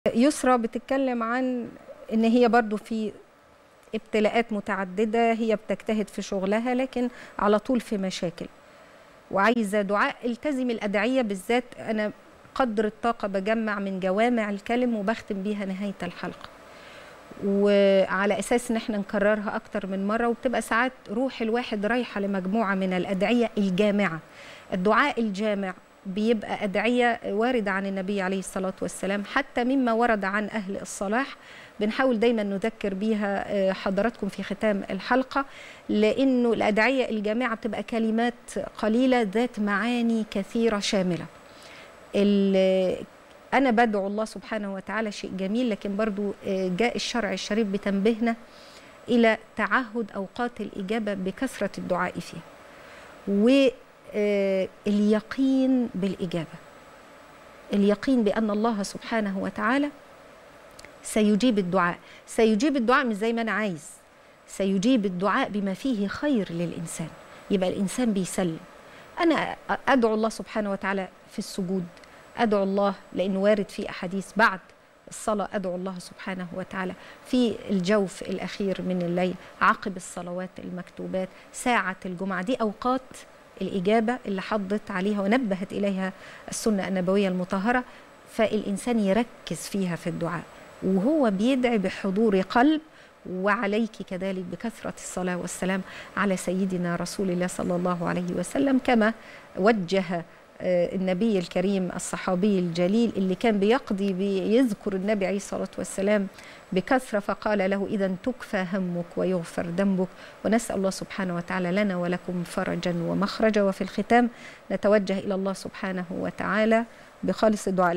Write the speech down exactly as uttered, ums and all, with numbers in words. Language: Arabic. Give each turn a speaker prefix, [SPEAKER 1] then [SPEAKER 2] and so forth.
[SPEAKER 1] يسرى بتتكلم عن ان هي برضو في ابتلاءات متعددة، هي بتجتهد في شغلها لكن على طول في مشاكل وعايزة دعاء. التزم الأدعية بالذات، أنا قدر الطاقة بجمع من جوامع الكلم وبختم بيها نهاية الحلقة، وعلى أساس إن احنا نكررها أكتر من مرة، وبتبقى ساعات روح الواحد رايحة لمجموعة من الأدعية الجامعة. الدعاء الجامع بيبقى أدعية واردة عن النبي عليه الصلاة والسلام، حتى مما ورد عن أهل الصلاح، بنحاول دايما نذكر بيها حضراتكم في ختام الحلقة، لأنه الأدعية الجامعة بتبقى كلمات قليلة ذات معاني كثيرة شاملة. أنا بدعو الله سبحانه وتعالى شيء جميل، لكن برضو جاء الشرع الشريف بتنبهنا إلى تعهد أوقات الإجابة بكثرة الدعاء فيها، واليقين بالإجابة، اليقين بأن الله سبحانه وتعالى سيجيب الدعاء. سيجيب الدعاء مش زي ما أنا عايز، سيجيب الدعاء بما فيه خير للإنسان. يبقى الإنسان بيسلم. أنا أدعو الله سبحانه وتعالى في السجود، أدعو الله لأنه وارد في أحاديث بعد الصلاة، أدعو الله سبحانه وتعالى في الجوف الأخير من الليل، عقب الصلوات المكتوبات، ساعة الجمعة. دي أوقات الإجابة اللي حضت عليها ونبهت إليها السنة النبوية المطهرة، فالإنسان يركز فيها في الدعاء وهو بيدعي بحضور قلب. وعليك كذلك بكثرة الصلاة والسلام على سيدنا رسول الله صلى الله عليه وسلم، كما وجه النبي الكريم الصحابي الجليل اللي كان بيقضي بيذكر النبي عليه الصلاة والسلام بكثرة، فقال له: إذا تكفى همك ويغفر ذنبك. ونسأل الله سبحانه وتعالى لنا ولكم فرجا ومخرجا. وفي الختام نتوجه إلى الله سبحانه وتعالى بخالص الدعاء.